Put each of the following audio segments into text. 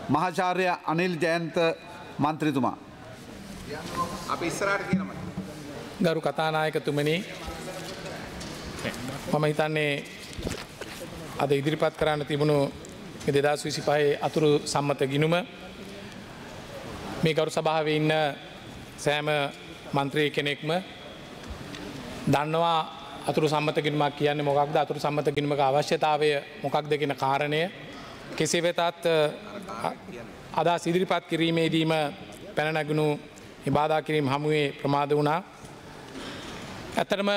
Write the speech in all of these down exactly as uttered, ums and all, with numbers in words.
මහාචාර්ය අනිල් ජයන්ත මන්ත්‍රීතුමා. අපි ඉස්සරහට කියනවා. ගරු කතානායකතුමනි, මම හිතන්නේ අද ඉදිරිපත් කරන්න තිබුණු දෙදහස් විසිපහේ අතුරු සම්මත ගිණුම මේ ගරු සභාවේ ඉන්න සෑම මන්ත්‍රී කෙනෙක්ම දන්නවා අතුරු සම්මත ගිණුමක් කියන්නේ මොකක්ද, අතුරු සම්මත ගිණුමක අවශ්‍යතාවය මොකක්ද කියන කාරණය. කෙසේ වෙතත් අදහස් ඉදිරිපත් කිරීමේදීම පැන නැගුණු බාධා කිරීම හමුවේ ප්‍රමාද වුණා. ඇත්තටම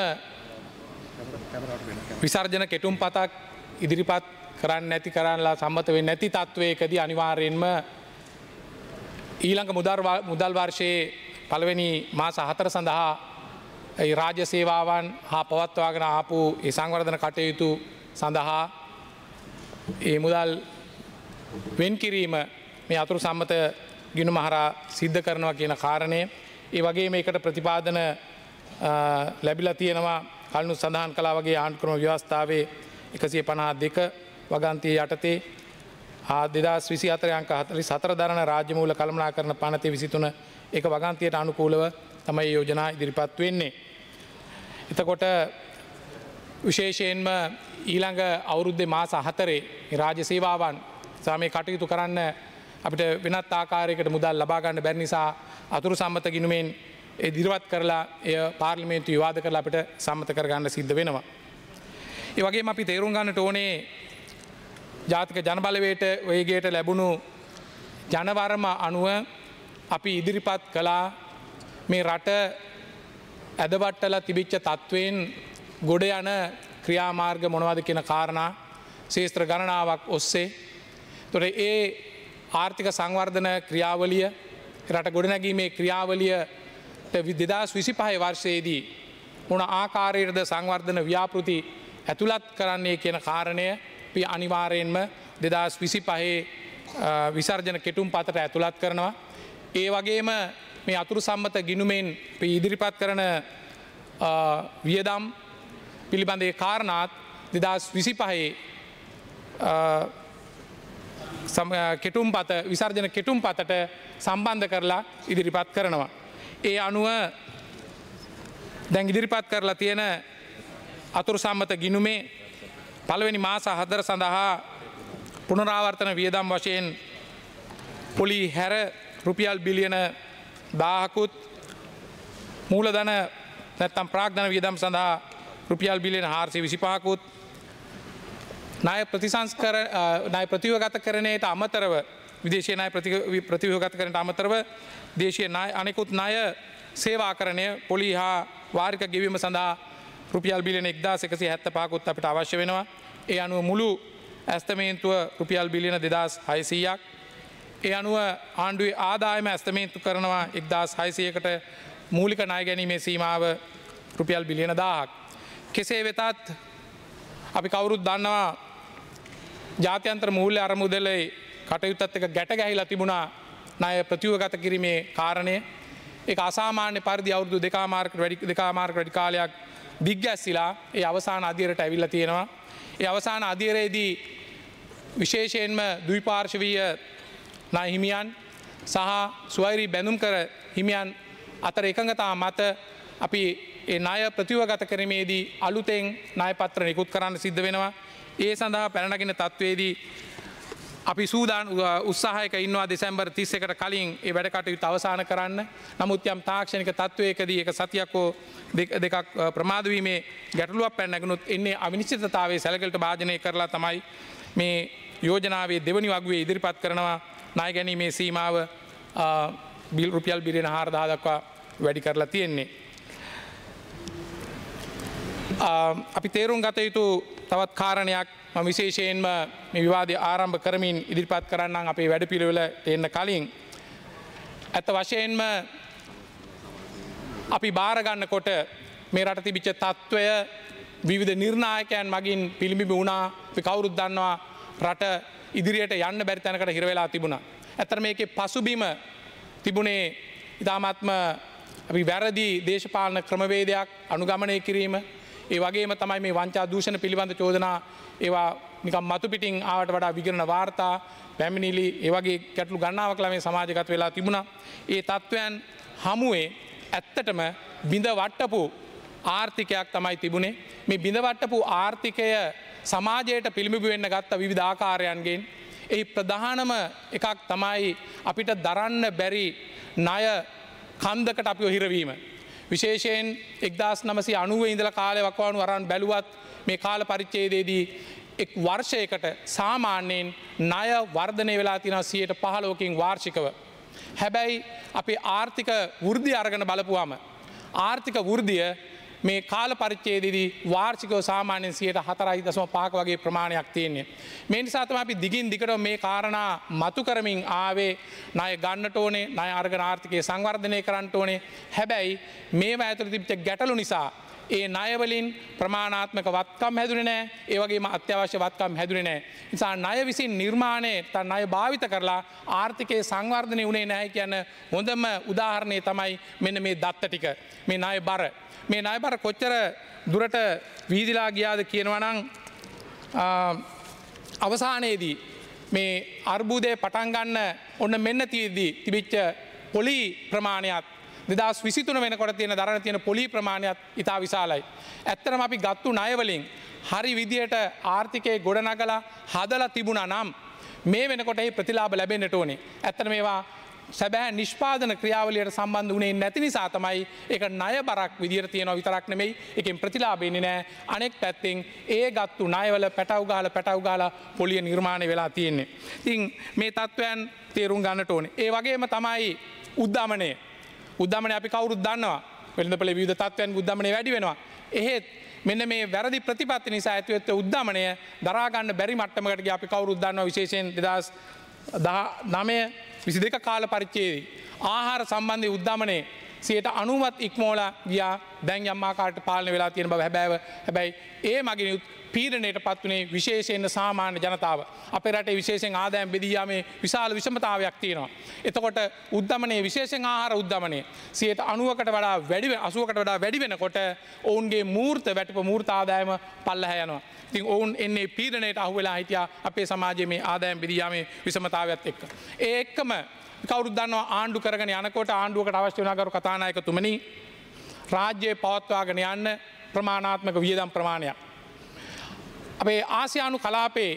විසර්ජන කෙටුම් පතක් ඉදිරිපත් කරන්න නැති කරන්නලා සම්මත වෙන්නේ නැති තත්වයකදී අනිවාර්යෙන්ම ඊළඟ මුදල් වර්ෂයේ පළවෙනි මාස හතර සඳහා ඒ රාජ්‍ය සේවාවන් හා පවත්වාගෙන ආපු ඒ සංවර්ධන කටයුතු සඳහා ඒ මුදල් වෙන් කිරීම මේ අතුරු සම්මත ගිණුම හරහා සිද්ධ කරනවා කියන කාරණය. ඒ වගේම මේකට ප්‍රතිපාදන ලැබිලා තියෙනවා කලින් සඳහන් කළා වගේ ආණ්ඩුක්‍රම ව්‍යවස්ථාවේ එකසිය පනහ දෙක වගන්තිය යටතේ දෙදහස් විසිහතර අංක හතළිස් හතර දරන රාජ්‍ය මූල කළමනාකරණ පනතේ විසිතුන එක වගන්තියට අනුකූලව තමයි යෝජනා ඉදිරිපත් වෙන්නේ. එතකොට විශේෂයෙන්ම ඊළඟ අවුරුද්දේ මාස හතරේ රාජ්‍ය සේවාවන් සාමයේ කටයුතු කරන්න අපිට වෙනත් ආකාරයකට මුදල් ලබා ගන්න බැරි නිසා අතුරු සම්මත ගිණුමෙන් ඒ දිරවත් කරලා එය පාර්ලිමේන්තු විවාද කරලා අපිට සම්මත කරගන්න සිද්ධ වෙනවා. ඒ වගේම අපි තේරුම් ගන්නට ඕනේ ජාතික ජනබලවේගයට වේගයට ලැබුණු ජනවරම අනුව අපි ඉදිරිපත් කළා මේ රට ඇදවට්ටලා තිබිච්ච තත්වයෙන් ගොඩ යන ක්‍රියාමාර්ග මොනවද කියන කාරණා ශේෂ්ත්‍ර ගණනාවක් ඔස්සේ. තොර ඒ ආර්ථික සංවර්ධන ක්‍රියාවලිය රට ගොඩනැගීමේ ක්‍රියාවලිය දෙදහස් විසිපහේ වර්ෂයේදී මොන ආකාරයටද සංවර්ධන ව්‍යාපෘති ඇතුළත් කරන්නේ කියන කාරණය අපි අනිවාර්යෙන්ම දෙදහස් විසිපහේ විසර්ජන කෙටුම් පතට ඇතුළත් කරනවා. ඒ වගේම මේ අතුරු සම්මත ගිණුමෙන් අපි ඉදිරිපත් කරන වියදම් පිළිබඳ ඒ කාරණාත් දෙදහස් විසිපහේ කෙටුම් පත විසර්ජන කෙටුම් පතට සම්බන්ධ කරලා ඉදිරිපත් කරනවා. ඒ අනුව දැන් ඉදිරිපත් කරලා තියෙන අතුරු සම්මත ගිණුමේ පළවෙනි මාස හතර සඳහා පුනරාවර්තන වියදම් වශයෙන් පොලි හැර රුපියල් බිලියන දාහකුත් මූලධන නැත්තම් ප්‍රාග්ධන වියදම් සඳහා රුපියල් බිලියන හාරසිය විසිපහකුත් ණය ප්‍රතිසංස්කර ණය ප්‍රතිව්‍යුහගත කරණයට අමතරව විදේශීය ණය ප්‍රතිව්‍යුහගත කරණයට අමතරව දේශීය ණය අනෙකුත් ණය සේවාකරණය පොලි හා වාරික ගෙවීම සඳහා රුපියල් බිලියන එක්දාස් එකසිය හැත්තෑපහකුත් අපිට අවශ්‍ය වෙනවා. ඒ අනුව මුළු ඇස්තමේන්තුව රුපියල් බිලියන දෙදහස් හයසීයක්. ඒ අනුව ආණ්ඩුවේ ආදායම ඇස්තමේන්තු කරනවා එක්දාස් හයසීයකට මූලික ණය ගැනීමේ සීමාව රුපියල් බිලියන දාහක්. කෙසේ වෙතත් අපි කවුරුත් දන්නවා ජාත්‍යන්තර මූල්‍ය අරමුදලේ කටයුත්තත් එක ගැට ගැහිලා තිබුණා ණය ප්‍රතිව්‍යුහගත කිරීමේ කාරණය. ඒක අසාමාන්‍ය පරිදි අවුරුදු දෙකමාරකට වැඩි දෙකමාරකට වැඩි කාලයක් දිග්ගැස්සිලා ඒ අවසාන අදියරට ඇවිල්ලා තියෙනවා. ඒ අවසාන අදියරේදී විශේෂයෙන්ම ද්විපාර්ශවීය ණය හිමියන් සහ ස්වෛරී බැඳුම් කර හිමියන් අතර එකඟතා මත අපි ඒ ණය ප්‍රතිව්‍යුහගත කිරීමේදී අලුතෙන් ණය පත්‍ර නිකුත් කරන්න සිද්ධ වෙනවා. ඒ සඳහා පැන නගින තත්වයේදී අපි සූදානම් උත්සාහයක ඉන්නවා දෙසැම්බර් තිස් එකට කලින් ඒ වැඩ කටයුතු අවසන් කරන්න. නමුත් යම් තාක්ෂණික තත්වයකදී එක සතියක් හෝ දෙකක් ප්‍රමාද වීමේ ගැටලුවක් පැන නැගුණොත් එන්නේ අවිනිශ්චිතතාවයේ සැලකලට භාජනය කරලා තමයි මේ යෝජනාවේ දෙවනි වගුවේ ඉදිරිපත් කරනවා ණය ගැනීමේ සීමාව බිල් රුපියල් බිලියන හාරදාහ දක්වා වැඩි කරලා තියෙන්නේ. අපි තේරුම් ගත යුතු තවත් කාරණයක් මම විශේෂයෙන්ම මේ විවාදය ආරම්භ කරමින් ඉදිරිපත් කරන්නම් අපේ වැඩපිළිවෙල එන්න කලින්. ඇත්ත වශයෙන්ම අපි බාර ගන්නකොට මේ රට තිබිච්ච තත්ත්වය විවිධ නිර්ණායකයන් මගින් පිළිඹු වුණා. අපි කවුරුත් දන්නවා රට ඉදිරියට යන්න බැරි තැනකට හිර වෙලා තිබුණා. ඇත්තට මේකේ පසුබිම තිබුණේ ඉතාමත්ම අපි වැරදි දේශපාලන ක්‍රමවේදයක් අනුගමනය කිරීම. ඒ වගේම තමයි මේ වංචා දූෂණ පිළිබඳ චෝදනා ඒවා නිකම් මතු පිටින් ආවට වඩා විගණන වාර්තා පැමිණිලි ඒ වගේ ගැටලු ගණනාවක් ළමේ සමාජගත වෙලා තිබුණා. ඒ තත්ත්වයන් හමුවේ ඇත්තටම බිඳ වට්ටපු ආර්ථිකයක් තමයි තිබුණේ. මේ බිඳ වට්ටපු ආර්ථිකය සමාජයට පිළිඹු වෙන්න ගත්ත විවිධ ආකාරයන්ගෙන් එහි ප්‍රධානම එකක් තමයි අපිට දරන්න බැරි ණය කන්දකට අපිව හිරවීම. විශේෂයෙන් එක්දාස් නමසි අනුව ඉඳලා කාලේ වකවානු අරන් බැලුවත් මේ කාල පරිච්ඡේදයේදී එක් වර්ෂයකට සාමාන්‍යයෙන් ණය වර්ධනය වෙලා තියෙනවා සියයට පහළොවකින් වාර්ෂිකව. හැබැයි අපේ ආර්ථික වෘද්ධිය අරගෙන බලපුවාම ආර්ථික වෘද්ධිය මේ කාල පරිච්ඡේදයේදී වාර්ෂිකව සාමාන්‍යයෙන් සියයට හතරයි දශම පහක වගේ ප්‍රමාණයක් තියෙන්නේ. මේ නිසා තමයි අපි දිගින් දිගට මේ කාරණා මතු කරමින් ආවේ ණය ගන්නට ඕනේ, ණය අරගෙන ආර්ථිකය සංවර්ධනය කරන්න ඕනේ. හැබැයි මේවා ඇතුළේ තිබිච්ච ගැටලු නිසා ඒ ණය වලින් ප්‍රමාණාත්මක වත්කම් හැදුනේ නැහැ. ඒ වගේම අත්‍යවශ්‍ය වත්කම් හැදුනේ නැහැ. නිසා ණය විසින් නිර්මාණය තන ණය භාවිත කරලා ආර්ථිකයේ සංවර්ධනය වුණේ නැහැ කියන හොඳම උදාහරණය තමයි මෙන්න මේ දත්ත ටික. මේ ණය බර මේ ණය බර කොච්චර දුරට වීදිලා ගියාද කියනවා නම් අවසානයේදී මේ අර්බුදේ පටන් ගන්න ඔන්න මෙන්න තියෙද්දි තිබිච්ච පොලි ප්‍රමාණයත් දෙදහස් විසිතුන වෙනකොට තියෙන දරන තියෙන පොලි ප්‍රමාණයත් ඉතා විශාලයි. ඇත්තටම අපි ගත්තු ණය වලින් හරි විදියට ආර්ථිකයේ ගොඩනගලා හදලා තිබුණා නම් මේ වෙනකොට එහි ප්‍රතිලාභ ලැබෙන්නට ඕනේ. ඇත්තට මේවා සැබෑ නිෂ්පාදන ක්‍රියාවලියට සම්බන්ධ වුණේ නැති නිසා තමයි ඒක ණය බරක් විදියට තියෙනවා විතරක් නෙමෙයි ඒකෙන් ප්‍රතිලාභ එන්නේ නැහැ. අනෙක් පැත්තෙන් ඒ ගත්තු ණයවල පැටව ගහලා පැටව ගහලා පොලිය නිර්මාණය වෙලා තියෙන්නේ. ඉතින් මේ තත්වයන් තේරුම් ගන්නට ඕනේ. ඒ වගේම තමයි උද්දමනය. උද්දමනය අපි කවුරුත් දන්නවා. වෙළඳපොලේ විවිධ තත්වයන් උද්දමනය වැඩි වෙනවා. එහෙත් මෙන්න මේ වැරදි ප්‍රතිපත්ති නිසා ඇතිවෙච්ච උද්දමනය දරා ගන්න බැරි මට්ටමකට ගියා අපි කවුරුත් දන්නවා. විශේෂයෙන් දෙදහස් දහනවය විසි දෙක කාල පරිච්ඡේදයේ ආහාර සම්බන්ධ උද්දමනයේ සියයට අනූවත් ඉක්මෝලා ගියා. දැන් යම් ආකාරයකට පාලනය වෙලා තියෙන බව හැබෑව. හැබැයි ඒ මගින් පීඩනයට පත් වුණේ විශේෂයෙන් සාමාන්‍ය ජනතාව. අපේ රටේ විශේෂයෙන් ආදායම් බෙදී යාමේ විශාල විෂමතාවයක් තියෙනවා. එතකොට උද්දමනයේ විශේෂයෙන් ආහාර උද්දමනයේ සියයට අනූවකට වඩා වැඩි අසූවකට වඩා වැඩි වෙනකොට ඔවුන්ගේ මූර්ත වැටුප මූර්ත ආදායම පල්ලෙහා යනවා. ඉතින් ඔවුන් එන්නේ පීඩනයට අහු වෙලා හිටියා අපේ සමාජයේ මේ ආදායම් බෙදී යාමේ විෂමතාවයත් එක්ක. ඒ එක්කම කවුරුත් දන්නවා ආණ්ඩු කරගෙන යනකොට ආණ්ඩුවකට අවශ්‍ය වෙන ගරු කතානායකතුමනි රාජ්‍යය පවත්වාගෙන යන්න ප්‍රමාණාත්මක වියදම් ප්‍රමාණයක් අපේ ආසියානු කලාපේ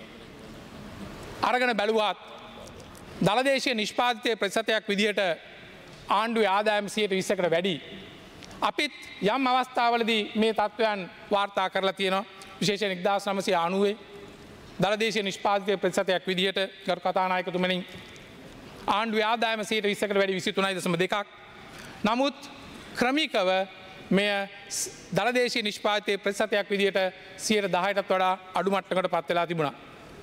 අරගෙන බැලුවත් දළදේශීය නිෂ්පාදිතය ප්‍රතිශතයක් විදිහට ආණ්ඩුවේ ආදායම සියයට විස්සකට වැඩි. අපිත් යම් අවස්ථාවලදී මේ තත්ත්වයන් වාර්තා කරලා තියෙනවා. විශේෂයෙන් එක්දාස් නවසිය අනූවේ දළදේශීය නිෂ්පාදිතය ප්‍රතිශතයක් විදිහට ගරු කතානායකතුමනි ආණ්ඩුවේ ආදායම සියයට විස්සකට වැඩි විසි තුනයි දශම දෙකක්. නමුත් ක්‍රමිකව මෙය දළදේශීය නිෂ්පාදිතය ප්‍රතිශතයක් විදිහට සියයට දහයටත් වඩා අඩු මට්ටමකට පත් වෙලා තිබුණා.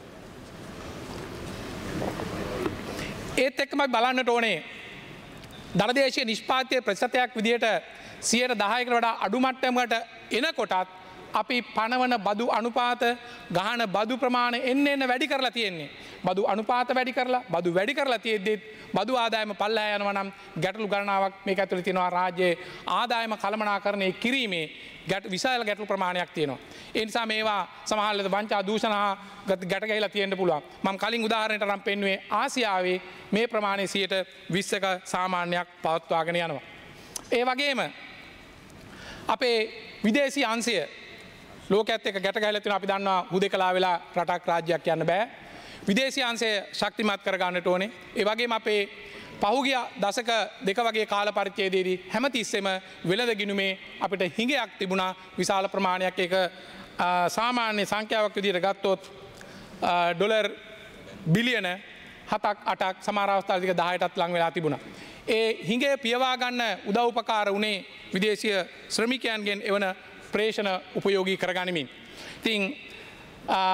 ඒත් එක්කම බලන්නට ඕනේ දළදේශීය නිෂ්පාදිතය ප්‍රතිශතයක් විදිහට සියයට දහයකට වඩා අඩු මට්ටමකට එනකොටත් අපි පනවන බදු අනුපාත ගහන බදු ප්‍රමාණය එන්න එන්න වැඩි කරලා තියෙන්නේ. බදු අනුපාත වැඩි කරලා බදු වැඩි කරලා තියෙද්දිත් බදු ආදායම පල්ලෙහා යනවා නම් ගැටලු ගණනාවක් මේක ඇතුළේ තියෙනවා. රාජ්‍යයේ ආදායම කළමනාකරණය කිරීමේ ගැට විශාල ගැටලු ප්‍රමාණයක් තියෙනවා. ඒ නිසා මේවා සමහර වෙලාවට වංචා දූෂණ හා ගැට ගැහිලා තියෙන්න පුළුවන්. මම කලින් උදාහරණයක් අරන් පෙන්නුවේ ආසියාවේ මේ ප්‍රමාණය සියයට විස්සක සාමාන්‍යයක් පවත්වාගෙන යනවා. ඒ වගේම අපේ විදේශී අංශය ලෝකයේත් එක්ක ගැට ගැහිලා තියෙනවා. අපි දන්නවා හුදෙකලා වෙලා රටක් රාජ්‍යයක් යන්න බෑ. විදේශී අංශය ශක්තිමත් කර ගන්නට ඕනේ. ඒ වගේම අපේ පහුගිය දශක දෙක වගේ කාල පරිච්ඡේදයේදී හැමතිස්සෙම වෙළඳ ගිණුමේ අපිට හිඟයක් තිබුණා විශාල ප්‍රමාණයක්. ඒක සාමාන්‍ය සංඛ්‍යාවක් විදිහට ගත්තොත් ඩොලර් බිලියන හතක් අටක් සමහර අවස්ථාවලදී දහයටත් ලං වෙලා තිබුණා. ඒ හිඟය පියවා ගන්න උදව් උපකාර වුණේ විදේශීය ශ්‍රමිකයන්ගෙන් එවන ප්‍රේෂණ උපයෝගී කරගනිමින්. ඉතින්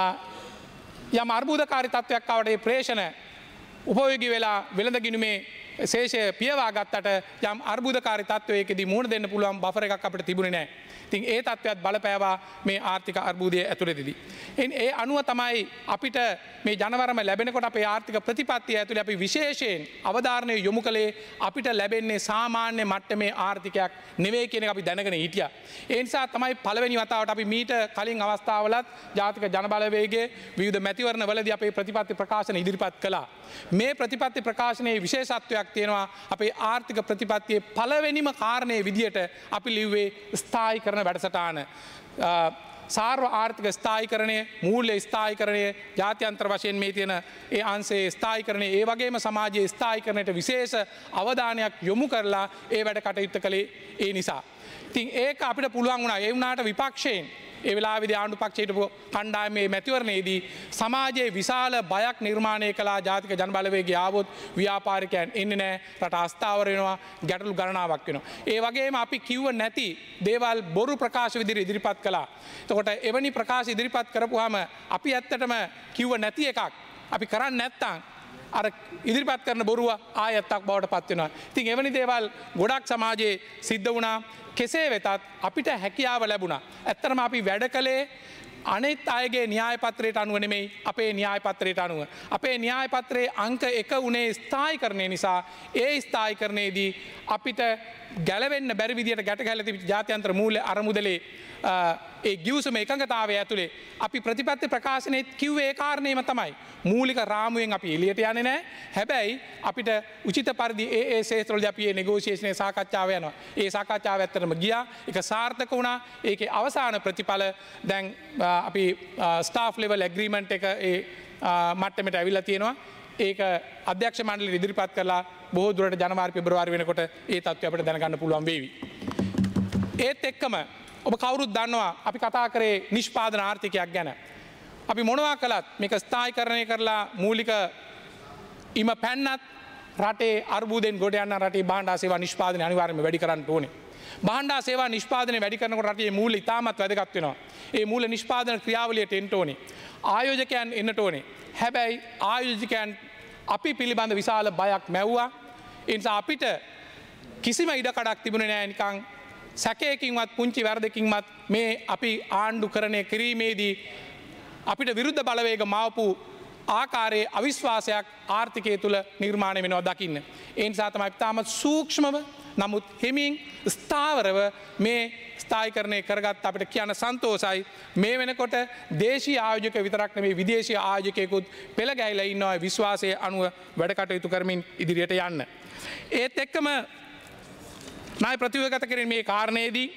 යම් අර්බුදකාරී තත්ත්වයක් ආවට ඒ ප්‍රේෂණ උපයෝගී වෙලා වෙළඳ ගිණුමේ ශේෂය පියවා ගත්තට යම් අර්බුදකාරී තත්ත්වයකදී මුහුණ දෙන්න පුළුවන් බෆර් එකක් අපිට තිබුණේ නැහැ. ඉතින් ඒ තත්ත්වයක් බලපෑවා මේ ආර්ථික අර්බුදය ඇතුළතදී. එන් ඒ අනුව තමයි අපිට මේ ජනවරම ලැබෙනකොට අපේ ආර්ථික ප්‍රතිපත්තිය ඇතුළේ අපි විශේෂයෙන් අවධාරණය යොමු කළේ අපිට ලැබෙන්නේ සාමාන්‍ය මට්ටමේ ආර්ථිකයක් නෙවෙයි කියන එක අපි දැනගෙන හිටියා. ඒ නිසා තමයි පළවෙනි වතාවට අපි මීට කලින් අවස්ථාවලත් ජාතික ජනබලවේගයේ විවිධ මැතිවරණවලදී අපේ ප්‍රතිපත්ති ප්‍රකාශන ඉදිරිපත් කළා. මේ ප්‍රතිපත්ති ප්‍රකාශනයේ විශේෂත්වයක් තියෙනවා අපේ ආර්ථික ප්‍රතිපත්තියේ පළවෙනිම කාරණයේ විදියට අපි ලිව්වේ ස්ථායි කරන වැඩසටාන. සාර්ව ආර්ථික ස්ථායිකරණය මූල්‍ය ස්ථායිකරණය ජාත්‍යන්තර වශයෙන් මේ තියෙන ඒ අංශයේ ස්ථායිකරණය ඒ වගේම සමාජයේ ස්ථායිකරණයට විශේෂ අවධානයක් යොමු කරලා ඒ වැඩ කටයුත්ත කළේ ඒ නිසා. ඉතින් ඒක අපිට පුළුවන් වුණා ඒ වුණාට විපක්ෂයෙන් ඒ වෙලාවේදී ආණ්ඩු පක්ෂයේ හිටපු කණ්ඩායමේ මැතිවරණයේදී සමාජයේ විශාල බයක් නිර්මාණය කළා ජාතික ජනබලවේගය ආවොත් ව්‍යාපාරිකයන් එන්නේ නැහැ රට අස්ථාවර වෙනවා ගැටලු ගණනාවක් වෙනවා. ඒ වගේම අපි කිව්ව නැති දේවල් බොරු ප්‍රකාශ විදිහට ඉදිරිපත් කළා. එතකොට එවැනි ප්‍රකාශ ඉදිරිපත් කරපුවාම අපි ඇත්තටම කිව්ව නැති එකක් අපි කරන්නේ නැත්තම් අර ඉදිරිපත් කරන බොරුව ආයත්තක් බවට පත් වෙනවා. ඉතින් එවැනි දේවල් ගොඩක් සමාජයේ සිද්ධ වුණා. කෙසේ වෙතත් අපිට හැකියාව ලැබුණා. ඇත්තටම අපි වැඩ කළේ අනෙත් අයගේ න්‍යාය පත්‍රයට අනුව නෙමෙයි අපේ න්‍යාය පත්‍රයට අනුව. අපේ න්‍යාය පත්‍රයේ අංක එක උනේ ස්ථායීකරණය නිසා ඒ ස්ථායීකරණයේදී අපිට ගැලවෙන්න බැරි විදියට ගැට ගැහිලා තිබිච්ච ජාත්‍යන්තර මූල්‍ය අරමුදලේ ඒ ගිවිසුම එකඟතාවය ඇතුලේ අපි ප්‍රතිපත්ති ප්‍රකාශනයේ කිව්වේ ඒ කාරණේම තමයි. මූලික රාමුවෙන් අපි එළියට යන්නේ නැහැ. හැබැයි අපිට උචිත පරිදි ඒ ඒ ශේත්‍රවලදී අපි මේ නෙගෝෂියේෂනේ සාකච්ඡාව යනවා. ඒ සාකච්ඡාව ඇත්තටම ගියා. ඒක සාර්ථක වුණා. ඒකේ අවසාන ප්‍රතිඵල දැන් අපි ස්ටාෆ් ලෙවල් ඇග්‍රීමන්ට් එක ඒ මට්ටමට ඇවිල්ලා තියෙනවා. ඒක අධ්‍යක්ෂ මණ්ඩලෙ ඉදිරිපත් කරලා බොහෝ දුරට ජනවාරි පෙබරවාරි වෙනකොට ඒ තත්ත්වය අපිට දැනගන්න පුළුවන් වේවි. ඒත් එක්කම ඔබ කවුරුත් දන්නවා අපි කතා කරේ නිෂ්පාදන ආර්ථිකයක් ගැන. අපි මොනවා කළත් මේක ස්ථායීකරණය කරලා මූලික ඉම පැන්නත් රටේ අර්බුදෙන් ගොඩ යන රටේ භාණ්ඩා සේවා නිෂ්පාදනය අනිවාර්යයෙන්ම වැඩි කරන්න ඕනේ. භාණ්ඩා සේවා නිෂ්පාදනය වැඩි කරනකොට රටේ මූල්‍ය ඉතාමත් වැදගත් වෙනවා. ඒ මූල්‍ය නිෂ්පාදන ක්‍රියාවලියට එන්න ඕනේ. ආයෝජකයන් එන්නට ඕනේ. හැබැයි ආයෝජකයන් අපි පිළිබඳ විශාල බයක් මැව්වා. ඒ නිසා අපිට කිසිම ඉඩකඩක් තිබුණේ නැහැ නිකන් සැකයකින්වත් පුංචි වැරදකින්වත් මේ අපි ආණ්ඩුකරණය කිරීමේදී අපිට විරුද්ධ බලවේග මවපු ආකාරයේ අවිශ්වාසයක් ආර්ථිකය තුළ නිර්මාණය වෙනවා දකින්න. ඒ නිසා තමයි තාමත් සූක්ෂමව නමුත් හිමින් ස්ථාවරව මේ ස්ථායීකරණය කරගත් අපිට කියන්න සන්තෝෂයි. මේ වෙනකොට දේශීය ආයෝජක විතරක් නෙමෙයි විදේශීය ආයෝජකයෙකුත් පෙළ ගැහිලා ඉන්නවා විශ්වාසයේ අනුව වැඩ කටයුතු කරමින් ඉදිරියට යන්න. ඒත් එක්කම ණය ප්‍රතිවගත කිරීම මේ කාරණේදී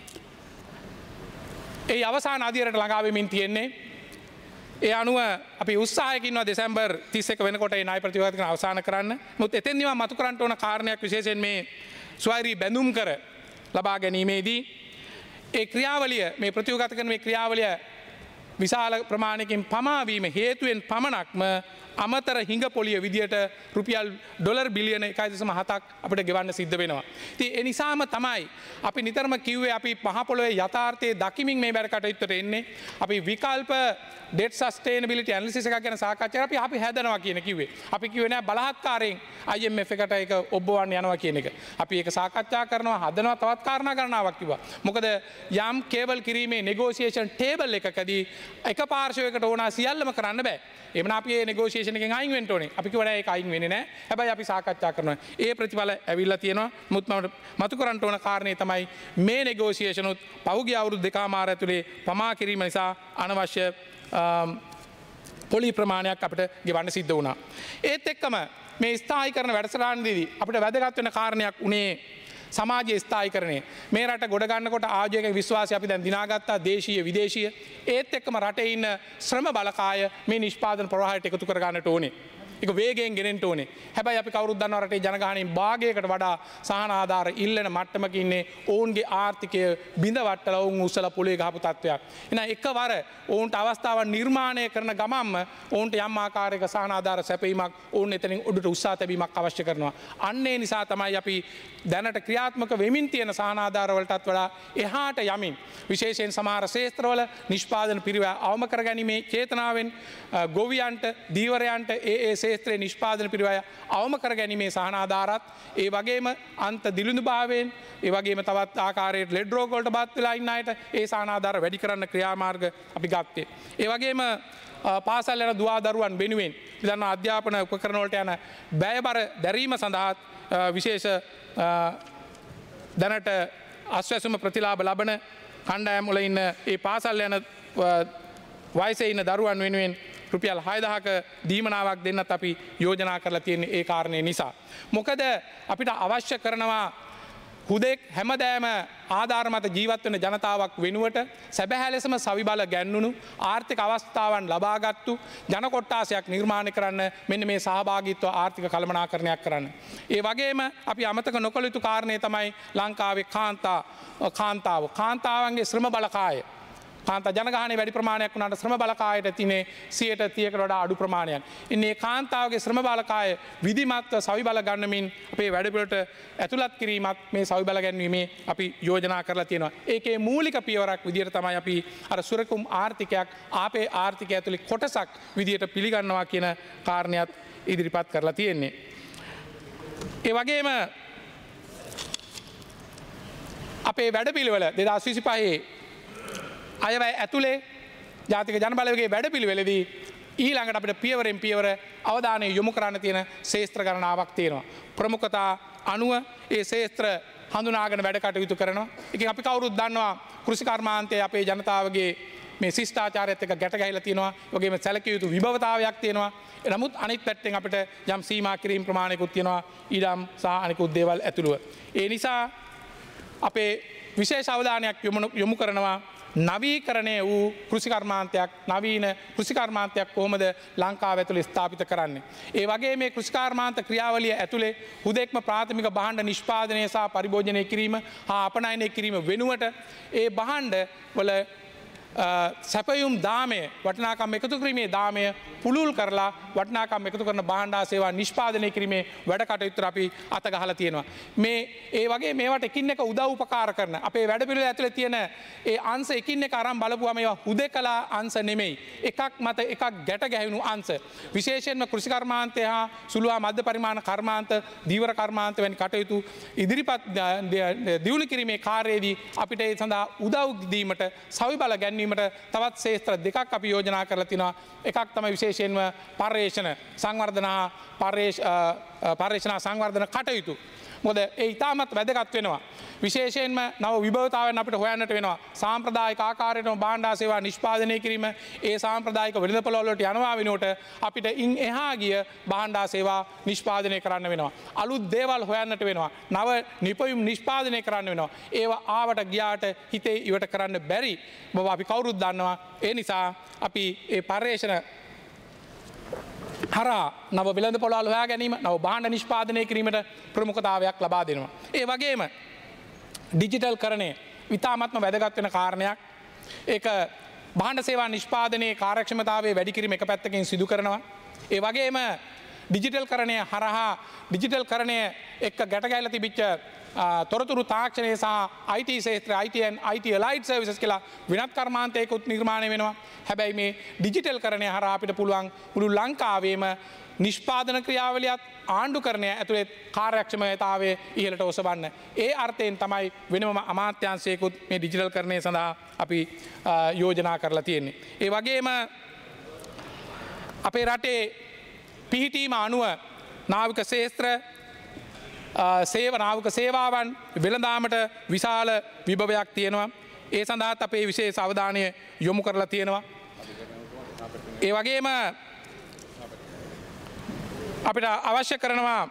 ඒ අවසාන අදියරට ළඟා වෙමින් තියෙන්නේ. ඒ අනුව අපි උත්සාහයකින් ඉන්නවා දෙසැම්බර් තිස් එක වෙනකොට ඒ ණය ප්‍රතිවගත කිරීම අවසන් කරන්න. මොකද එතෙන්දී මම මතු කරන්න ඕන කාරණයක් විශේෂයෙන් මේ ස්වෛරී බැඳුම් කර ලබා ගැනීමේදී ඒ ක්‍රියාවලිය මේ ප්‍රතිවගත කරන මේ ක්‍රියාවලිය විශාල ප්‍රමාණයකින් පමාවීම හේතුවෙන් පමණක්ම අමතර හිඟ පොලිය විදියට රුපියල් ඩොලර් බිලියන එකයි දශම හතක් අපිට ගෙවන්න සිද්ධ වෙනවා. ඉතින් ඒ නිසාම තමයි අපි නිතරම කිව්වේ අපි මහ පොළොවේ යථාර්ථයේ දකිමින් මේ වැඩ කටයුත්තට එන්නේ. අපි විකල්ප debt sustainability analysis එකක් ගැන සාකච්ඡා කරලා අපි අපි හැදනවා කියන කිව්වේ. අපි කිව්වේ නෑ බලහත්කාරයෙන් I M F එකට ඒක ඔබවන්න යනවා කියන එක. අපි ඒක සාකච්ඡා කරනවා හදනවා තවත් කාරණා ගණනාවක් කිව්වා. මොකද යම් කේබල් කිරීමේ negotiation table එකකදී එක පාර්ශවයකට ඕන සියල්ලම කරන්න බෑ. එමන අපි ඒ negotiation එකෙන් අයින් වෙන්න ඕනේ. අපි කිව්වා නෑ ඒක අයින් වෙන්නේ නෑ. හැබැයි අපි සාකච්ඡා කරනවා. ඒ ප්‍රතිඵල ඇවිල්ලා තියෙනවා. මුත් මම මතු කරන්න ඕන කාරණේ තමයි මේ negotiation උත් පහුගිය අවුරුදු දෙකමාර ඇතුලේ පමා කිරීම නිසා අනවශ්‍ය පොලි ප්‍රමාණයක් අපිට ගෙවන්න සිද්ධ වුණා. ඒත් එක්කම මේ ස්ථායීකරණ වැඩසටහනේදී අපිට වැදගත් වෙන කාරණයක් උනේ සමාජයේ ස්ථායීකරණය. මේ රට ගොඩ ගන්නකොට ආයෝජක විශ්වාසය අපි දැන් දිනාගත්තා දේශීය විදේශීය. ඒත් එක්කම රටේ ඉන්න ශ්‍රම බලකාය මේ නිෂ්පාදන ප්‍රවාහයට එකතු කර ගන්නට ඕනේ. ඒක වේගයෙන් ගෙනෙන්න ඕනේ. හැබැයි අපි කවුරුත් දන්නවා රටේ ජනගහනයෙන් භාගයකට වඩා සහන ආධාර ඉල්ලන මට්ටමක ඉන්නේ ඔවුන්ගේ ආර්ථිකය බිඳ වට්ටලා ඔවුන් උස්සලා පොළේ ගහපු තත්වයක්. එහෙනම් එකවර ඔවුන්ට අවස්ථාවක් නිර්මාණය කරන ගමන්ම ඔවුන්ට යම් ආකාරයක සහන ආධාර සැපීමක් ඔවුන් එතනින් උඩට උස්සා තැබීමක් අවශ්‍ය කරනවා. අන්න ඒ නිසා තමයි අපි දැනට ක්‍රියාත්මක වෙමින් තියෙන සහන ආධාර වලටත් වඩා එහාට යමින් විශේෂයෙන් සමහර ක්ෂේත්‍රවල නිෂ්පාදන පිරිවැය අවම කර ගැනීමේ චේතනාවෙන් ගොවියන්ට දීවරයන්ට ඒ ඒ ශේත්‍රයේ නිෂ්පාදන පිරිවය අවම කර ගැනීමේ සහනාධාරත් ඒ වගේම අන්ත දිලිඳු භාවයෙන් ඒ වගේම තවත් ආකාරයට ලෙඩ් රෝග වලට බාත් වෙලා ඉන්න අයට ඒ සහනාධාර වැඩි කරන්න ක්‍රියාමාර්ග අපි ගත්තේ. ඒ වගේම පාසල් යන දුවා දරුවන් වෙනුවෙන් විධාන අධ්‍යාපන උපකරණ වලට යන බෑබර දැරීම සඳහා විශේෂ දැනට අස්වැසුම ප්‍රතිලාභ ලබන කණ්ඩායම් වල ඉන්න ඒ පාසල් යන වයසේ ඉන්න දරුවන් වෙනුවෙන් රුපියල් හයදහක දීමනාවක් දෙන්නත් අපි යෝජනා කරලා තියෙන්නේ ඒ කාරණේ නිසා. මොකද අපිට අවශ්‍ය කරනවා හුදෙක් හැමදෑම ආධාර මත ජීවත් වෙන ජනතාවක් වෙනුවට සැබෑ ලෙසම සවිබල ගැන්වුණු ආර්ථික අවස්ථාවන් ලබාගත්තු ජන කොට්ටාසයක් නිර්මාණය කරන්න මෙන්න මේ සහභාගීත්ව ආර්ථික කළමනාකරණයක් කරන්න. ඒ වගේම අපි අමතක නොකළ යුතු කාරණේ තමයි ලංකාවේ කාන්තා කාන්තාව කාන්තාවන්ගේ ශ්‍රම බලකාය. කාන්තා ජනගහනය වැඩි ප්‍රමාණයක් වුණාට ශ්‍රම බලකායට තිනේ සියයට තියකට වඩා අඩු ප්‍රමාණයක්. ඉන්නේ කාන්තාවගේ ශ්‍රම බලකාය විධිමත්ව සවිබල ගන්නමින් අපේ වැඩපිළිවෙලට ඇතුළත් කිරීමත් මේ සවිබල ගැන්වීමේ අපි යෝජනා කරලා තියෙනවා. ඒකේ මූලික පියවරක් විදියට තමයි අපි අර සුරකුම් ආර්ථිකයක් ආපේ ආර්ථිකය ඇතුළේ කොටසක් විදියට පිළිගන්නවා කියන කාරණයක් ඉදිරිපත් කරලා තියෙන්නේ. ඒ වගේම අපේ වැඩපිළිවෙල දෙදාස් විසිපහේ අයවැය ඇතුළේ ජාතික ජනබලවේගේ වැඩ පිළිවෙලදී ඊළඟට අපිට පියවරෙන් පියවර අවධානය යොමු කරන්න තියෙන ශේත්‍ර ගණනාවක් තියෙනවා. ප්‍රමුඛතා අනුව ඒ ශේත්‍ර හඳුනාගෙන වැඩ කටයුතු කරනවා. ඉතින් අපි කවුරුත් දන්නවා කෘෂි කර්මාන්තයේ අපේ ජනතාවගේ මේ ශිෂ්ටාචාරයත් එක්ක ගැට ගැහිලා තියෙනවා. ඒ වගේම සැලකිය යුතු විභවතාවයක් තියෙනවා. නමුත් අනිත් පැත්තෙන් අපිට යම් සීමා කිරීම ප්‍රමාණයකුත් තියෙනවා. ඊළම් සහ අනිකුත් දේවල් ඇතුළුව. ඒ නිසා අපේ විශේෂ අවධානයක් යොමු කරනවා නවීකරණය වූ කෘෂිකර්මාන්තයක් නවීන කෘෂිකර්මාන්තයක් කොහොමද ලංකාව ඇතුළේ ස්ථාපිත කරන්නේ. ඒ වගේ මේ කෘෂිකර්මාන්ත ක්‍රියාවලිය ඇතුළේ හුදෙක්ම ප්‍රාථමික භාණ්ඩ නිෂ්පාදනය සහ පරිභෝජනය කිරීම හා අපනයනය කිරීම වෙනුවට ඒ භාණ්ඩ වල සැපයුම් දාමය වටනාකම් එකතු කිරීමේ දාමය පුළුල් කරලා වටනාකම් එකතු කරන භාණ්ඩා සේවා නිෂ්පාදනය කිරීමේ වැඩ කටයුතු අපි අත ගහලා තියෙනවා. මේ ඒ වගේ මේවට එකින් එක උදව් උපකාර කරන අපේ වැඩ පිළිවෙල ඇතුලේ තියෙන ඒ අංශ එකින් එක අරන් බලපුවාම ඒවා හුදෙකලා අංශ නෙමෙයි. එකක් මත එකක් ගැට ගැහුණු අංශ. විශේෂයෙන්ම කෘෂි කර්මාන්තය හා සුළු හා මධ්‍ය පරිමාණ කර්මාන්ත, දීවර කර්මාන්ත වැනි කටයුතු ඉදිරිපත් දියුණු කිරීමේ කාර්යයේදී අපිට ඒ සඳහා උදව් දීමට සවිබල ගැන්වීමට තවත් ශේත්‍ර දෙකක් අපි යෝජනා කරලා තිනවා. එකක් තමයි විශේෂයෙන්ම පර්යේෂණ සංවර්ධන පර්යේෂණ සංවර්ධන කටයුතු. මොකද ඒ ඉතාමත් වැදගත් වෙනවා. විශේෂයෙන්ම නව විභවතාවයන් අපිට හොයන්නට වෙනවා. සාම්ප්‍රදායික ආකාරයටම භාණ්ඩා සේවා නිෂ්පාදනය කිරීම ඒ සාම්ප්‍රදායික වෙළඳපොළ වලට යනවා වෙනුවට අපිට ඉන් එහා ගිය භාණ්ඩා සේවා නිෂ්පාදනය කරන්න වෙනවා. අලුත් දේවල් හොයන්නට වෙනවා. නව නිපැයුම් නිෂ්පාදනය කරන්න වෙනවා. ඒවා ආවට ගියාට හිතේ ඉවට කරන්න බැරි බව අපි කවුරුත් දන්නවා. ඒ නිසා අපි ඒ පර්යේෂණ හරහා නව වෙළඳ පොළවල් හොයා ගැනීම නව භාණ්ඩ නිෂ්පාදනය කිරීමට ප්‍රමුඛතාවයක් ලබා දෙනවා. ඒ වගේම ඩිජිටල් කරණය ඉතාමත්ම වැදගත් වෙන කාරණයක්. ඒක භාණ්ඩ සේවා නිෂ්පාදනයේ කාර්යක්ෂමතාවය වැඩි කිරීම එක පැත්තකින් සිදු කරනවා. ඒ වගේම ඩිජිටල් කරණය හරහා ඩිජිටල් කරණය එක්ක ගැට ගැහිලා තිබිච්ච තොරතුරු තාක්ෂණය සහ I T ශේත්‍ර I T and I T allied services කියලා වෙනත් කර්මාන්තයකුත් නිර්මාණය වෙනවා. හැබැයි මේ ඩිජිටල් කරණය හරහා අපිට පුළුවන් මුළු ලංකාවේම නිෂ්පාදන ක්‍රියාවලියත් ආණ්ඩුකරණය ඇතුළේ කාර්යක්ෂමතාවය ඉහළට ඔසවන්න. ඒ අර්ථයෙන් තමයි වෙනම අමාත්‍යාංශයකුත් මේ ඩිජිටල් කරණය සඳහා අපි යෝජනා කරලා තියෙන්නේ. ඒ වගේම අපේ රටේ පිහිටීම අනුව නාවික ශේත්‍ර සේව නාවික සේවාවන් වෙළඳාමට විශාල විභවයක් තියෙනවා. ඒ සඳහාත් අපේ විශේෂ අවධානය යොමු කරලා තියෙනවා. ඒ වගේම අපිට අවශ්‍ය කරනවා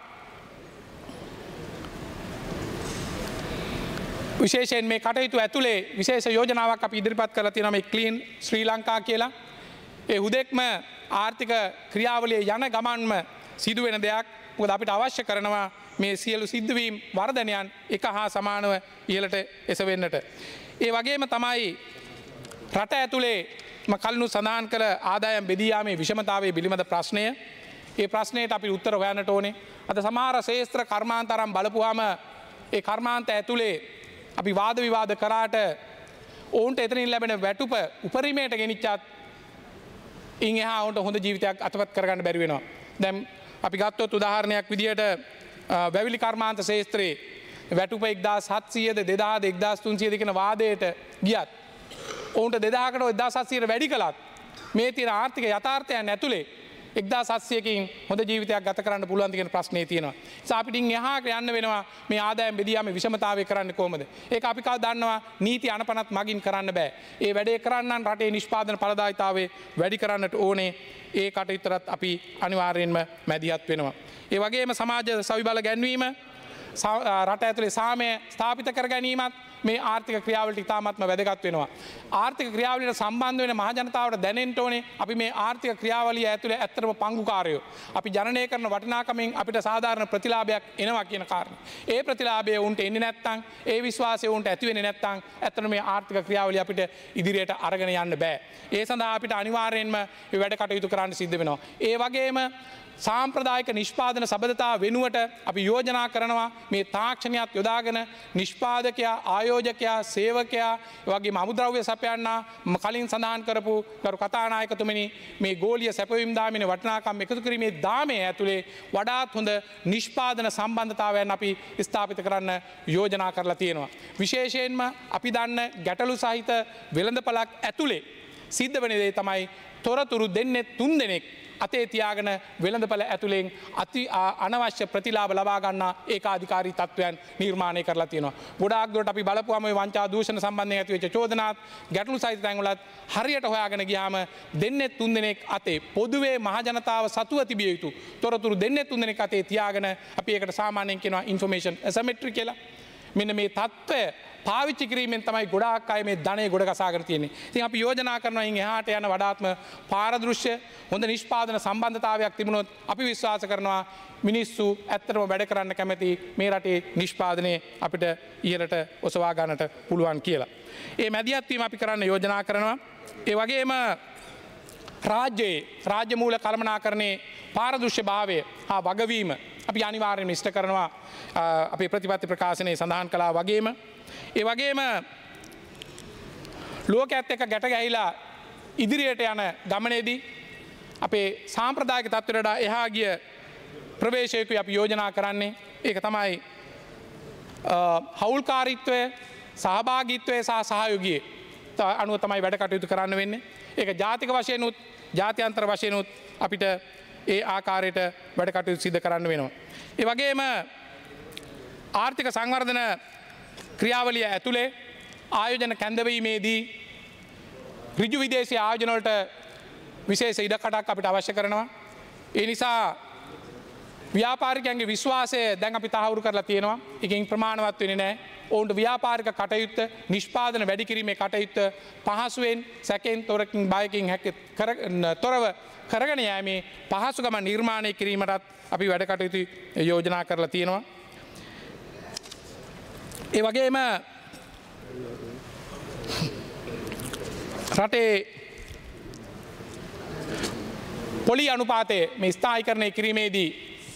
විශේෂයෙන් මේ කටයුතු ඇතුලේ විශේෂ යෝජනාවක් අපි ඉදිරිපත් කරලා තියෙනවා මේ ක්ලීන් ශ්‍රී ලංකා කියලා. ඒ හුදෙක්ම ආර්ථික ක්‍රියාවලිය යන ගමන්ම සිදුවෙන දෙයක්. මොකද අපිට අවශ්‍ය කරනවා මේ සියලු සිද්ධවීම් වර්ධනයන් එක හා සමානව ඉහළට එසවෙන්නට. ඒ වගේම තමයි රට ඇතුලේ කලිනු සඳහන් කළ ආදායම් බෙදී යාමේ විෂමතාවයේ පිළිබඳ ප්‍රශ්නය. ඒ ප්‍රශ්නයට අපි උත්තර හොයන්නට ඕනේ. අද සමහර ශේත්‍ර කර්මාන්ත අරන් බලපුවාම ඒ කර්මාන්ත ඇතුලේ අපි වාද විවාද කරාට ඔවුන්ට එතනින් ලැබෙන වැටුප උපරිමයට ගෙනිච්චත් ඉන් එහා ඔවුන්ට හොඳ ජීවිතයක් අතපත් කරගන්න බැරි වෙනවා. දැම් අපි ගත්තොත් උදාහරණයක් විදිහට වැවිලි කර්මාන්ත ශේත්‍රයේ වැටුප එක්දා සත්සීයද දෙදා දෙක්දස් තුන්සිය දෙකන වාදයට ගියත් ඔවුන්ට දෙදාකට එදා සත්සීයට වැඩි කළත් මේ තියෙන ආර්ථික යථාර්ථයන් ඇතුළේ එක්දා සත්සියකින් හොඳ ජීවිතයක් ගත කරන්න පුළුවන් කියන ප්‍රශ්නේ තියෙනවා. අපිටින් එහාට යන්න වෙනවා මේ ආදායම් බෙදියාම විෂමතාවය කරන්න කොහොමද? ඒක අපි කව දන්නවා නීති අනපනත් මගින් කරන්න බෑ. ඒ වැඩේ කරන්න රටේ නිෂ්පාදන ඵලදායීතාවය වැඩි කරන්නට ඕනේ. ඒ කටයුත්තට අපි අනිවාර්යයෙන්ම මැදිහත් වෙනවා. ඒ වගේම සමාජ සවිබල ගැන්වීම රට ඇතුලේ සාමය ස්ථාපිත කර ගැනීමත් මේ ආර්ථික ක්‍රියාවලට ඉතාමත්ම වැදගත් වෙනවා. ආර්ථික ක්‍රියාවලියට සම්බන්ධ වෙන මහජනතාවට දැනෙන්න ඕනේ අපි මේ ආර්ථික ක්‍රියාවලිය ඇතුලේ ඇත්තටම පංගුකාරයෝ. අපි ජනනය කරන වටිනාකමින් අපිට සාධාරණ ප්‍රතිලාභයක් එනවා කියන කාරණේ. ඒ ප්‍රතිලාභය උන්ට එන්නේ නැත්නම් ඒ විශ්වාසය උන්ට ඇති වෙන්නේ නැත්නම් ඇත්තටම මේ ආර්ථික ක්‍රියාවලිය අපිට ඉදිරියට අරගෙන යන්න බෑ. ඒ සඳහා අපිට අනිවාර්යයෙන්ම මේ වැඩ කටයුතු කරන්න සිද්ධ වෙනවා. ඒ වගේම සාම්ප්‍රදායික නිෂ්පාදන සබඳතා වෙනුවට අපි යෝජනා කරනවා මේ තාක්ෂණයත් යොදාගෙන නිෂ්පාදකයා ආයෝජකයා සේවකයා වගේ අමුද්‍රව්‍ය සපයන්නා කලින් සඳහන් කරපු ගරු කතානායකතුමනි මේ ගෝලීය සැපවීම් දාමින වටිනාකම් එකතු කිරීමේ දාමයේ ඇතුලේ වඩාත් හොඳ නිෂ්පාදන සම්බන්ධතාවයන් අපි ස්ථාපිත කරන්න යෝජනා කරලා තියෙනවා. විශේෂයෙන්ම අපි දන්න ගැටලු සහිත වෙළඳපළක් ඇතුලේ සිද්ධ වෙන දේ තමයි තොරතුරු දෙන්නේ තුන් දෙනෙක් අතේ තියාගෙන වෙළඳපළ ඇතුලෙන් අති අනවශ්‍ය ප්‍රතිලාභ ලබා ගන්නා ඒකාධිකාරී තත්ත්වයන් නිර්මාණය කරලා තියෙනවා. ගොඩාක් දුරට අපි බලපුවම මේ වංචා දූෂණ සම්බන්ධයෙන් ඇති වෙච්ච චෝදනාත් ගැටලු සහිත තැන්වලත් හරියට හොයාගෙන ගියාම දෙන්නේ තුන් දෙනෙක් අතේ පොදුවේ මහ ජනතාව සතුව තිබිය යුතු තොරතුරු දෙන්නේ තුන් දෙනෙක් අතේ තියාගෙන අපි ඒකට සාමාන්‍යයෙන් කියනවා ඉන්ෆර්මේෂන් ඇසිමෙට්‍රි කියලා. මෙන්න මේ තත්ත්වය පාවිච්චි කිරීමෙන් තමයි ගොඩාක් අය මේ ධනය ගොඩ ගසාගෙන තියෙන්නේ. ඉතින් අපි යෝජනා කරනවා ඉන් එහාට යන වඩාත්ම පාරදෘශ්‍ය හොඳ නිෂ්පාදන සම්බන්ධතාවයක් තිබුණොත් අපි විශ්වාස කරනවා මිනිස්සු ඇත්තටම වැඩ කරන්න කැමති මේ රටේ නිෂ්පාදනය අපිට ඉහළට ඔසවා ගන්නට පුළුවන් කියලා. ඒ මැදිහත් වීම අපි කරන්න යෝජනා කරනවා. ඒ වගේම රාජ්‍යයේ රාජ්‍ය මූල කළමනාකරණයේ පාරදෘශ්‍ය භාවය හා වගවීම අපි අනිවාර්යයෙන්ම ඉෂ්ට කරනවා අපේ ප්‍රතිපත්ති ප්‍රකාශනයේ සඳහන් කළා වගේම. ඒ වගේම ලෝකයේත් එක්ක ගැට ගැහිලා ඉදිරියට යන ගමනේදී අපේ සාම්ප්‍රදායික තත්ත්වයට එහා ගිය ප්‍රවේශයකුයි අපි යෝජනා කරන්නේ. ඒක තමයි හවුල්කාරීත්වය, සහභාගීත්වය සහ සහයෝගය අනුව තමයි වැඩ කටයුතු කරන්න වෙන්නේ. ඒක ජාතික වශයෙන් උත් ජාත්‍යන්තර වශයෙන් උත් අපිට ඒ ආකාරයට වැඩ කටයුතු සිදු කරන්න වෙනවා. ඒ වගේම ආර්ථික සංවර්ධන ක්‍රියාවලිය ඇතුලේ ආයෝජන කැඳවීමේදී ඍජු විදේශීය ආයෝජන වලට විශේෂ ඉඩකඩක් අපිට අවශ්‍ය කරනවා. ඒ නිසා ව්‍යාපාරිකයන්ගේ විශ්වාසය දැන් අපි තහවුරු කරලා තියෙනවා. ඒකෙන් ප්‍රමාණවත් වෙන්නේ නැහැ. ඔවුන්ට ව්‍යාපාරික කටයුත්ත නිෂ්පාදන වැඩි කිරීමේ කටයුත්ත පහසුවෙන් සැකෙන් තොරකින් බයකින් තොරව කරගෙන යෑමේ පහසුකම නිර්මාණය කිරීමටත් අපි වැඩ කටයුතු යෝජනා කරලා තියෙනවා. ඒ වගේම රටේ පොලි අනුපාතය මේ ස්ථායීකරණය කිරීමේදී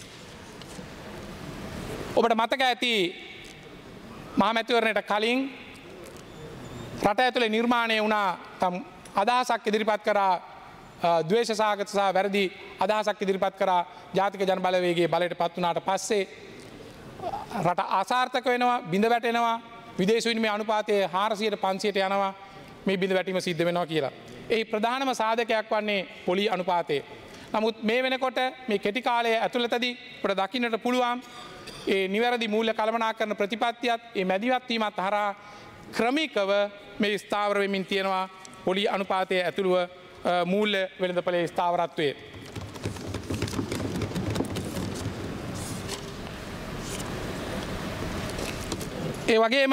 ඔබට මතක ඇති මහමැතිවරණයට කලින් රට ඇතුලේ නිර්මාණය වුණා තම් අදහසක් ඉදිරිපත් කරා ද්වේෂ සහගත සහ වැරදි අදහසක් ඉදිරිපත් කරා ජාතික ජන බලවේගයේ බලයට පත් වුණාට පස්සේ රට අසාර්ථක වෙනවා, බිඳ වැටෙනවා, විදේශ විනිමය අනුපාතය හාරසියයට පන්සියයට යනවා, මේ බිඳ වැටීම සිද්ධ වෙනවා කියලා. එහි ප්‍රධානම සාධකයක් වන්නේ පොලි අනුපාතය. නමුත් මේ වෙනකොට මේ කෙටි කාලය ඇතුළතදී අපට දකින්නට පුළුවන් ඒ නිවැරදි මූල්‍ය කළමනාකරන ප්‍රතිපත්තියත් ඒ මැදිහත් වීමත් හරහා ක්‍රමිකව මේ ස්ථාවර වෙමින් තියෙනවා පොලි අනුපාතය ඇතුළුව මූල්‍ය වෙළඳපොලේ ස්ථාවරත්වය. ඒ වගේම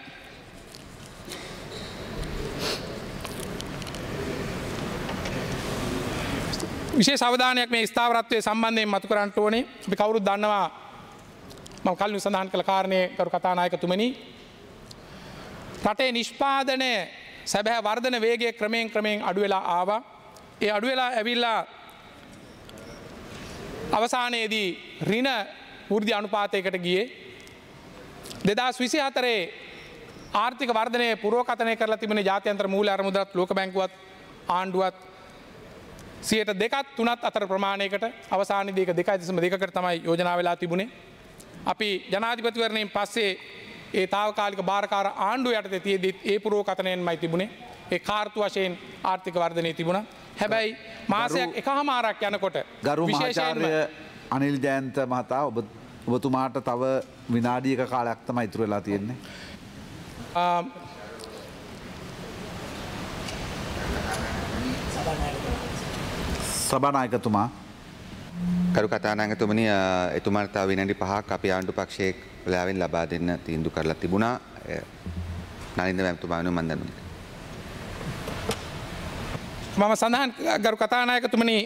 විශේෂ අවධානයක් මේ ස්ථාවරත්වයේ සම්බන්ධයෙන් මතු කරන්න ඕනේ. අපි කවුරුත් දන්නවා මම කලින් සඳහන් කළ කාරණේ කරු කතානායකතුමනි රටේ නිෂ්පාදනය සැබෑ වර්ධන වේගය ක්‍රමයෙන් ක්‍රමයෙන් අඩු වෙලා ආවා. ඒ අඩු වෙලා ඇවිල්ලා අවසානයේදී ඍණ වෘද්ධි අනුපාතයකට ගියේ. දෙදහස් විසි හතරේ ආර්ථික වර්ධනය පුරෝකථනය කරලා තිබෙන ජාත්‍යන්තර මූල්‍ය අරමුදලත් ලෝක බැංකුවත් ආණ්ඩුවත් සියයට දෙකත් තුනත් අතර ප්‍රමාණයකට අවසානයේදී ඒක දෙකයි දශම දෙකකට තමයි යෝජනා වෙලා තිබුණේ. අපි ජනාධිපතිවරණයෙන් පස්සේ ඒ తాවකාලික භාරකාර ආණ්ඩුව යටතේ තියෙද්දිත් ඒ පුරෝකථනයෙන්මයි තිබුණේ. ඒ කාර්තු වශයෙන් ආර්ථික වර්ධනය තිබුණා. හැබැයි මාසයක් එකහමාරක් යනකොට ගරු මහාචාර්ය අනිල් ජයන්ත මහතා ඔබ ඔබතුමාට තව විනාඩියක කාලයක් තමයි ඉතුරු වෙලා තියෙන්නේ. සභානායකතුමා කරු කතානායකතුමනි එතුමාට තව විනාඩි පහක් අපි ආණ්ඩු පක්ෂයේ වෙලාවෙන් ලබා දෙන්න තීන්දුව කරලා තිබුණා. නලින්ද මැතිතුමා වෙනුවෙන් මම දන්නවා. මම සඳහන් ගරු කතානායකතුමනි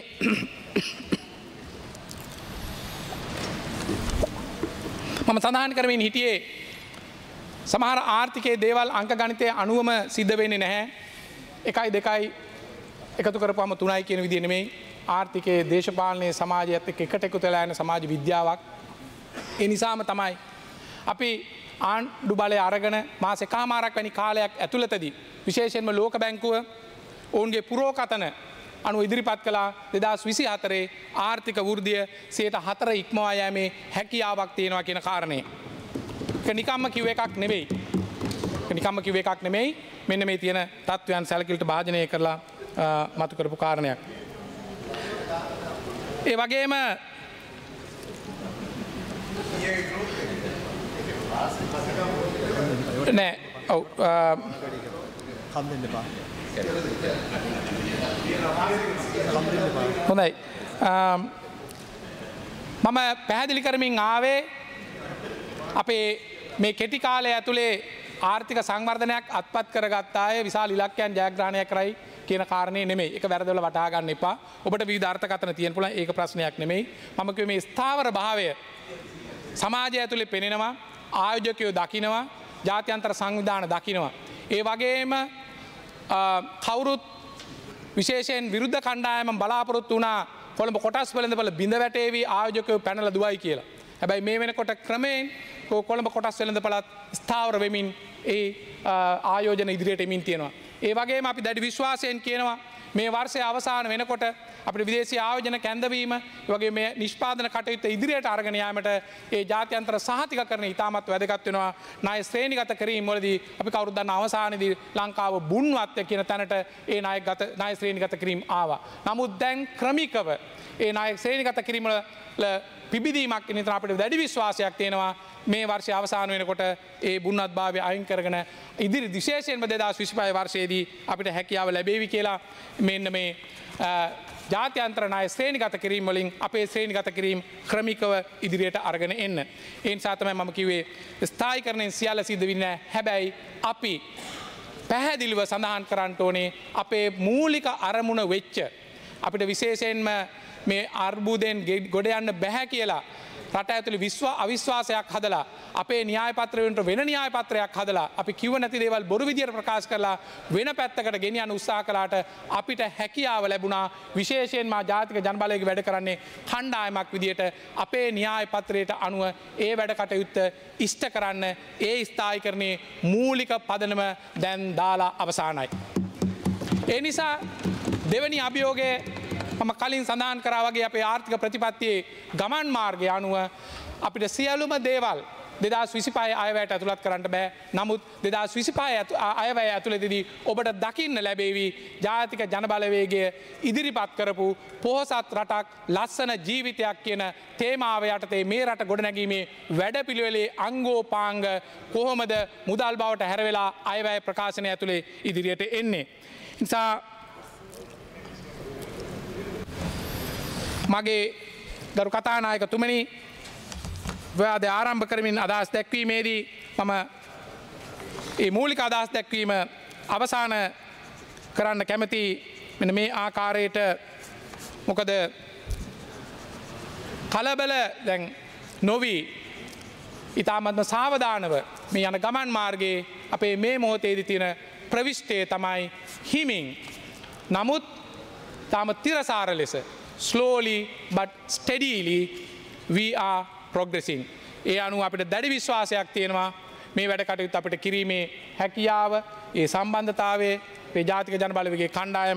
මම සඳහන් කරමින් හිටියේ සමහර ආර්ථිකයේ දේවල් අංක ගණිතය අනුවම සිද්ධ වෙන්නේ නැහැ. එකයි දෙකයි එකතු කරපුවම තුනයි කියන විදිහ නෙමෙයි. ආර්ථිකයේ දේශපාලනයේ සමාජයත් එක්ක එකට එකතු වෙලා යන සමාජ විද්‍යාවක්. ඒ නිසාම තමයි අපි ආණ්ඩු බලය අරගෙන මාස එකමාරක් වැනි කාලයක් ඇතුළතදී විශේෂයෙන්ම ලෝක බැංකුව ඔවුන්ගේ පුරෝකථන අනුව ඉදිරිපත් කළා දෙදහස් විසි හතරේ ආර්ථික වෘද්ධිය සියයට හතර ඉක්මවා යෑමේ හැකියාවක් තියෙනවා කියන කාරණේ. ඒක නිකම්ම කිව්ව එකක් නෙවෙයි. ඒක නිකම්ම කිව්ව එකක් නෙමෙයි. මෙන්න මේ තියෙන තත්ත්වයන් සැලකිලිට භාජනය කරලා මතු කරපු කාරණයක්. ඒ වගේම නෑ ඔව් හොඳයි. මම පැහැදිලි කරමින් ආවේ අපේ මේ කෙටි කාලය ඇතුලේ ආර්ථික සංවර්ධනයක් අත්පත් කරගත්ත අය විශාල ඉලක්කයන් ජයග්‍රහණය කරයි කියන කාරණේ නෙමෙයි. ඒක වැරදවල වටහා ගන්න එපා. ඔබට විවිධ අර්ථකථන තියෙන්න පුළුවන්. ඒක ප්‍රශ්නයක් නෙමෙයි. මම කිව්වේ මේ ස්ථාවර භාවය සමාජය ඇතුලේ පෙනෙනවා, ආයෝජකයෝ දකිනවා, ජාත්‍යන්තර සංවිධාන දකිනවා. ඒ වගේම කවුරුත් විශේෂයෙන් විරුද්ධ කණ්ඩායම බලාපොරොත්තු වුණා කොළඹ කොටස් වෙළඳපොළ බිඳ වැටේවි ආයෝජකයෝ පැනලා දුවයි කියලා. හැබැයි මේ වෙනකොට ක්‍රමයෙන් කොළඹ කොටස් වෙළඳපොළත් ස්ථාවර වෙමින් ඒ ආයෝජන ඉදිරියට එමින් තියෙනවා. ඒ වගේම අපි දැඩි විශ්වාසයෙන් කියනවා මේ වර්ෂයේ අවසාන වෙනකොට අපිට විදේශීය ආයෝජන කැඳවීම, ඒ වගේ මේ නිෂ්පාදන කටයුතු ඉදිරියට අරගෙන යාමට ඒ ජාත්‍යන්තර සහතිකකරණය ඉතාමත් වැදගත් වෙනවා. ණය ශ්‍රේණිගත කිරීම වලදී අපි කවුරුත් දන්න අවසානයේදී ලංකාව බුන්වත් කියන තැනට ඒ ණයගත ණය ශ්‍රේණිගත කිරීම ආවා. නමුත් දැන් ක්‍රමිකව ඒ ණය ශ්‍රේණිගත කිරීම වල පිබිදීමක් නිතර අපිට දැඩි විශ්වාසයක් තියෙනවා. මේ වර්ෂය අවසාන වෙනකොට ඒ බුන්නත් භාවය අයින් කරගෙන ඉදිරි විශේෂයෙන්ම දෙදහස් විසිපහ වර්ෂයේදී අපිට හැකියාව ලැබේවි කියලා මෙන්න මේ ජාත්‍යන්තර ණය ශ්‍රේණිගත කිරීම වලින් අපේ ශ්‍රේණිගත කිරීම ක්‍රමිකව ඉදිරියට අරගෙන එන්න. ඒ නිසා තමයි මම කිව්වේ ස්ථායීකරණයෙන් සියල්ල සිද්ධ වෙන්නේ නැහැ. හැබැයි අපි පැහැදිලිව සඳහන් කරන්න ඕනේ අපේ මූලික අරමුණ වෙච්ච අපිට විශේෂයෙන්ම මේ අර්බුදයෙන් ගොඩ යන්න බැහැ කියලා රට ඇතුළේ විශ්වා අවිශ්වාසයක් හදලා අපේ න්‍යාය පත්‍රයට වෙන න්‍යාය පත්‍රයක් හදලා අපි කිව්ව නැති දේවල් බොරු විදියට ප්‍රකාශ කරලා වෙන පැත්තකට ගෙනියන්න උත්සාහ කළාට අපිට හැකියාව ලැබුණා විශේෂයෙන් මා ජාතික ජනබලයේ වැඩ කරන්නේ කණ්ඩායමක් විදියට අපේ න්‍යාය පත්‍රයට අනුව ඒ වැඩ කටයුත්ත ඉෂ්ට කරන්න ඒ ස්ථායීකරණයේ මූලික පදනම දැන් දාලා අවසానයි. ඒ නිසා දෙවැනි අභියෝගයේ මම කලින් සඳහන් කරා වගේ අපේ ආර්ථික ප්‍රතිපත්තියේ ගමන් මාර්ගය අනුව අපිට සියලුම දේවල් දෙදහස් විසිපහ අයවැයට ඇතුළත් කරන්න බෑ. නමුත් දෙදහස් විසිපහ අයවැය ඇතුළතදී ඔබට දකින්න ලැබේවි ජාතික ජනබලවේගය ඉදිරිපත් කරපු පොහොසත් රටක් ලස්සන ජීවිතයක් කියන තේමාව යටතේ මේ රට ගොඩනැගීමේ වැඩපිළිවෙලේ අංගෝපාංග කොහොමද මුදල් බවට හැරවෙලා අයවැය ප්‍රකාශනය ඇතුළේ ඉදිරියට එන්නේ. නිසා මගේ ගරු කතානායකතුමනි වාදය ආරම්භ කරමින් අදහස් දැක්වීමේදී මම ඒ මූලික අදහස් දැක්වීම අවසාන කරන්න කැමති මෙන්න මේ ආකාරයට. මොකද කලබල දැන් නොවි ඉතාමත්ම සාවධානව මේ යන ගමන් මාර්ගයේ අපේ මේ මොහොතේදී තියෙන ප්‍රවිෂ්ටය තමයි හිමින් නමුත් තාම තිරසාර ලෙස slowly but steadily we are progressing. ඒ අනුව අපිට දැඩි විශ්වාසයක් තියෙනවා මේ වැඩ කටයුතු අපිට කිරීමේ හැකියාව, ඒ සම්බන්ධතාවය, මේ ජාතික ජනබලවේගයේ කණ්ඩායම්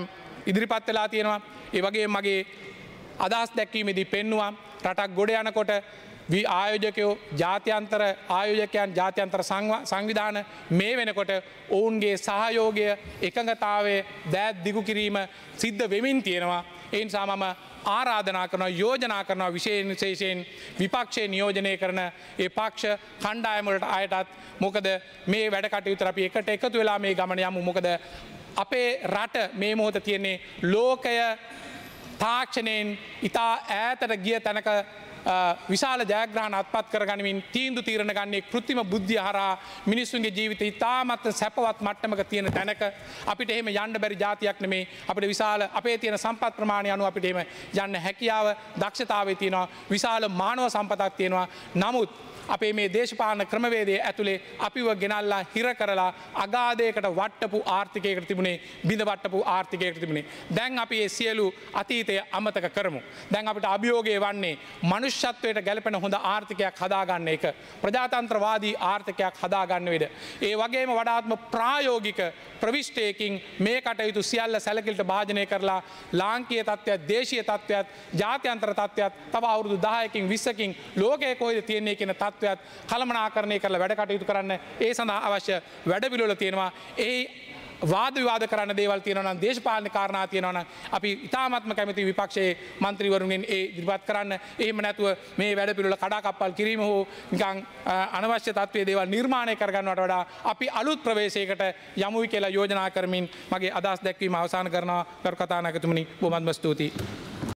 ඉදිරිපත් වෙලා තියෙනවා. ඒ වගේ මගේ අදහස් දැක්වීමේදී පෙන්නවා රටක් ගොඩ යනකොට ආයෝජකයෝ ජාත්‍යන්තර ආයෝජකයන් ජාත්‍යන්තර සංවිධාන මේ වෙනකොට ඔවුන්ගේ සහයෝගය එකඟතාවය දෑත් දිගු කිරීම සිද්ධ වෙමින් තියෙනවා. ඒ නිසා මම ආරාධනා කරනවා යෝජනා කරනවා විශේෂයෙන් විපක්ෂයේ නියෝජනය කරන ඒ පක්ෂ කණ්ඩායම වලට අයටත් මොකද මේ වැඩ කටයුතු අපි එකට එකතු වෙලා මේ ගමන යමු. මොකද අපේ රට මේ මොහොත තියෙන්නේ ලෝකය තාක්ෂණයෙන් ඉතා ඈතට ගිය තැනක විශාල ජයග්‍රහණ අත්පත් කරගනිමින් තීන්දු තීරණ ගන්නේ කෘත්‍රිම බුද්ධිය හරහා මිනිස්සුන්ගේ ජීවිතය ඉතාමත් සැපවත් මට්ටමක තියෙන තැනක අපිට එහෙම යන්න බැරි ජාතියක් නෙමේ. අපිට විශාල අපේ තියෙන සම්පත් ප්‍රමාණය අනුව අපිට එහෙම යන්න හැකියාව දක්ෂතාවය තියෙනවා. විශාල මානව සම්පතක් තියෙනවා. නමුත් අපේ මේ දේශපාලන ක්‍රමවේදය ඇතුළේ අපිව ගෙනල්ලා හිර කරලා අගාධයකට වට්ටපු ආර්ථිකයකට තිබුණේ බිඳ වට්ටපු ආර්ථිකයකට තිබුණේ. දැන් අපි ඒ සියලු අතීතය අමතක කරමු. දැන් අපිට අභියෝගය වන්නේ මනුෂ්‍යත්වයට ගැලපෙන හොඳ ආර්ථිකයක් හදාගන්න එක. ප්‍රජාතන්ත්‍රවාදී ආර්ථිකයක් හදාගන්න වෙද. ඒ වගේම වඩාත්ම ප්‍රායෝගික ප්‍රවිෂ්ටයකින් මේ කටයුතු සියල්ල සැලකිලිට භාජනය කරලා ලාංකීය තත්ත්වයක් දේශීය තත්ත්වයක් ජාත්‍යන්තර තත්ත්වයක් තව අවුරුදු දහයකින් විස්සකින් ලෝකයේ කොහෙද තියෙන්නේ කියන තත්ත්වයක් කළමනාකරණය කරලා වැඩ කටයුතු කරන්න ඒ සඳහා අවශ්‍ය වැඩපිළිවෙල තියෙනවා. ඒ වාද විවාද කරන්න දේවල් තියෙනවා නම් දේශපාලන කාරණා තියෙනවා නම් අපි ඉතාමත්ම කැමති විපක්ෂයේ മന്ത്രിවරුන්ගෙන් ඒ ඉදිරිපත් කරන්න. එහෙම නැතුව මේ වැඩපිළිවෙල කඩාකප්පල් කිරීම හෝ නිකන් අනවශ්‍ය තත්ත්වයේ දේවල් නිර්මාණය කරගන්නවට වඩා අපි අලුත් ප්‍රවේශයකට යමුයි කියලා යෝජනා කරමින් මගේ අදහස් දැක්වීම අවසන් කරනවා. කරු කතානායකතුමනි බොහොමත්ම ස්තුතියි.